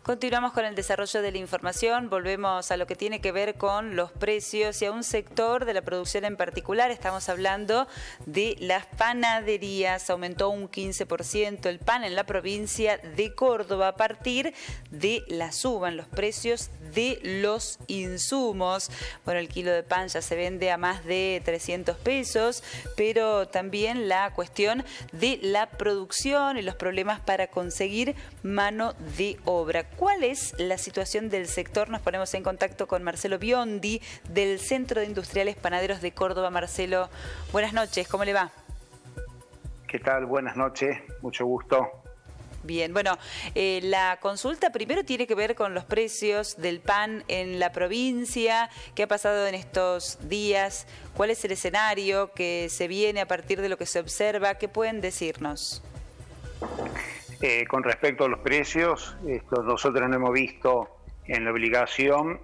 Continuamos con el desarrollo de la información, volvemos a lo que tiene que ver con los precios y a un sector de la producción en particular. Estamos hablando de las panaderías. Aumentó un 15% el pan en la provincia de Córdoba a partir de la suba en los precios de los insumos. Bueno, el kilo de pan ya se vende a más de 300 pesos, pero también la cuestión de la producción y los problemas para conseguir mano de obra. ¿Cuál es la situación del sector? Nos ponemos en contacto con Marcelo Biondi del Centro de Industriales Panaderos de Córdoba. Marcelo, buenas noches, ¿cómo le va? ¿Qué tal? Buenas noches, mucho gusto. Bien, bueno, la consulta primero tiene que ver con los precios del pan en la provincia. ¿Qué ha pasado en estos días? ¿Cuál es el escenario que se viene a partir de lo que se observa? ¿Qué pueden decirnos? Con respecto a los precios, nosotros no hemos visto en la obligación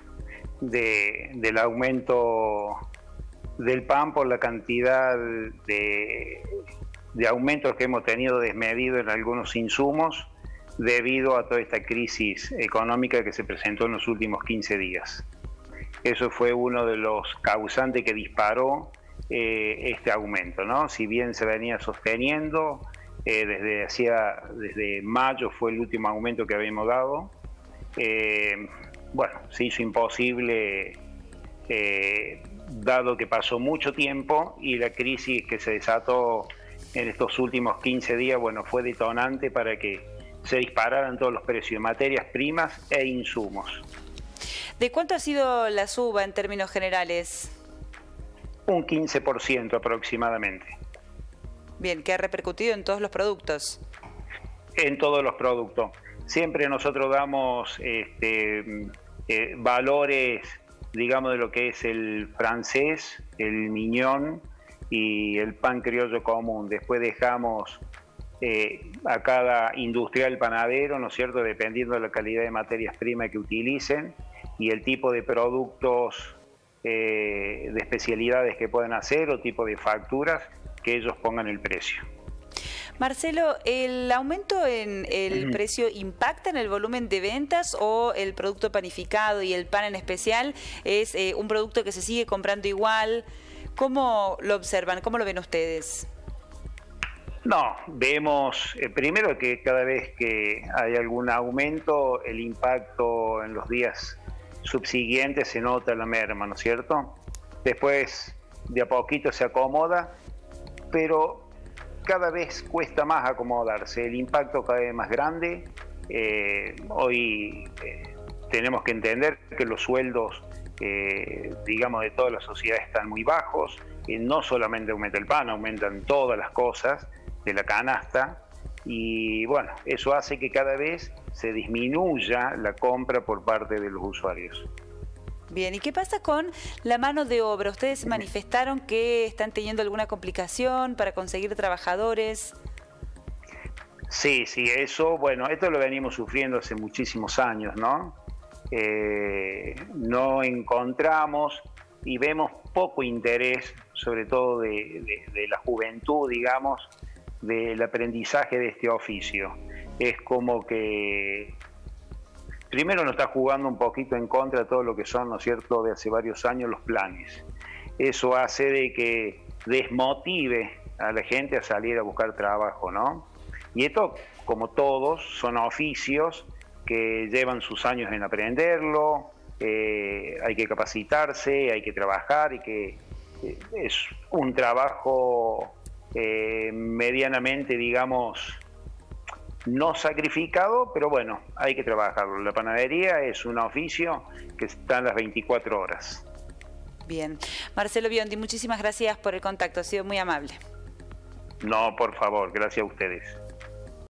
del aumento del pan por la cantidad de aumentos que hemos tenido desmedido en algunos insumos debido a toda esta crisis económica que se presentó en los últimos 15 días. Eso fue uno de los causantes que disparó este aumento, ¿no? Si bien se venía sosteniendo, desde mayo fue el último aumento que habíamos dado. Bueno, se hizo imposible dado que pasó mucho tiempo y la crisis que se desató en estos últimos 15 días, bueno, fue detonante para que se dispararan todos los precios de materias primas e insumos. ¿De cuánto ha sido la suba en términos generales? Un 15% aproximadamente. Bien, ¿que ha repercutido en todos los productos? En todos los productos. Siempre nosotros damos valores, digamos, de lo que es el francés, el miñón y el pan criollo común. Después dejamos a cada industrial panadero, ¿no es cierto?, dependiendo de la calidad de materias primas que utilicen y el tipo de productos de especialidades que pueden hacer o tipo de facturas, que ellos pongan el precio. Marcelo, ¿el aumento en el precio impacta en el volumen de ventas o el producto panificado y el pan en especial es un producto que se sigue comprando igual? ¿Cómo lo observan? ¿Cómo lo ven ustedes? No, vemos primero que cada vez que hay algún aumento, el impacto en los días subsiguientes se nota la merma, ¿no es cierto? Después de a poquito se acomoda, pero cada vez cuesta más acomodarse, el impacto cada vez más grande. Hoy tenemos que entender que los sueldos, digamos, de toda la sociedad están muy bajos. No solamente aumenta el pan, aumentan todas las cosas de la canasta. Y bueno, eso hace que cada vez se disminuya la compra por parte de los usuarios. Bien, ¿y qué pasa con la mano de obra? ¿Ustedes manifestaron que están teniendo alguna complicación para conseguir trabajadores? Sí, eso, bueno, esto lo venimos sufriendo hace muchísimos años, ¿no? No encontramos y vemos poco interés, sobre todo de la juventud, digamos, del aprendizaje de este oficio. Es como que primero nos está jugando un poquito en contra de todo lo que son, ¿no es cierto?, de hace varios años los planes. Eso hace de que desmotive a la gente a salir a buscar trabajo, ¿no? Y esto, como todos, son oficios que llevan sus años en aprenderlo, hay que capacitarse, hay que trabajar y que es un trabajo medianamente, digamos, no sacrificado, pero bueno, hay que trabajarlo. La panadería es un oficio que está en las 24 horas. Bien. Marcelo Biondi, muchísimas gracias por el contacto, ha sido muy amable. No, por favor, gracias a ustedes.